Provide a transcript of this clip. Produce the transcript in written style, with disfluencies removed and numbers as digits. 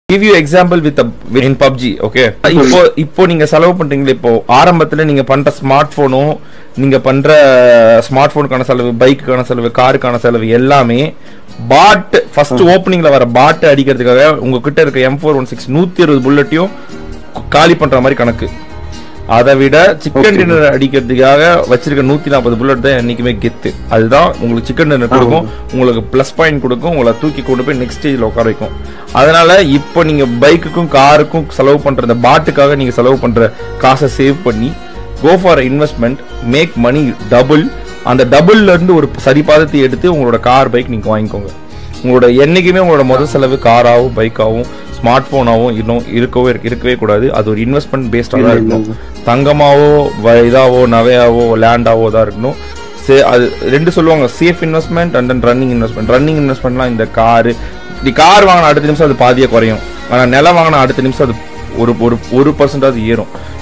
give you example with in PUBG okay இப்போ நீங்க செலவு பண்றீங்களே இப்போ ஆரம்பத்துல நீங்க பண்ற ஸ்மார்ட்போனும் நீங்க பண்ற ஸ்மார்ட்போனுக்கான செலவு பைக்குக்கான செலவு காருக்கான செலவு எல்லாமே பாட் ஃபர்ஸ்ட் ஓபனிங்ல வர பாட் அடிக்கிறதுக்காக உங்ககிட்ட இருக்க M416 120 புல்லட்டையும் காலி பண்ற மாதிரி கணக்கு அதை விட சிக்கன் டின்னர் அடிக்கிறதுக்காக வச்சிருக்க 140 புல்லட் தான் என்னைக்குமே கெத்து அதுதான் உங்களுக்கு சிக்கன் டின்னர் கொடுக்கும் உங்களுக்கு பிளஸ் பாயிண்ட் கொடுக்கும் உங்களை தூக்கி கொண்டு போய் நெக்ஸ்ட் ஸ்டேஜ்ல உட்கார வைக்கும் அதனால இப்போ நீங்க பைக்குக்கும் காருக்கும் செலவு பண்ற இந்த பாட்டுக்காக நீங்க செலவு பண்ற காசை சேவ் பண்ணி go for investment make money double அந்த டபுள்ல இருந்து ஒரு சரிபாதத்தை எடுத்து உங்களோட கார் பைக் நீங்க வாங்கிக்கோங்க உங்களோட என்னைக்குமே உங்களோட முதல் செலவு காராவும் பைக்காவும் ஸ்மார்ட் போனாவும் இன்னும் இருக்கவே கூடாது அது ஒரு இன்வெஸ்ட்மெண்ட் பேஸ்டா தான் இருக்கணும் தங்கமாவோ இதாவோ நகையாவோ லேண்டாவோ தான் இருக்கணும் அது ரெண்டு சொல்லுவாங்க safe investment and then running இன்வெஸ்ட்மெண்ட்லாம் இந்த கார் வாங்கின அடுத்த நிமிஷம் அது பாதியா குறையும் ஆனா நிலம் வாங்கின அடுத்த நிமிஷம் அது ஒரு 1% ஏறும்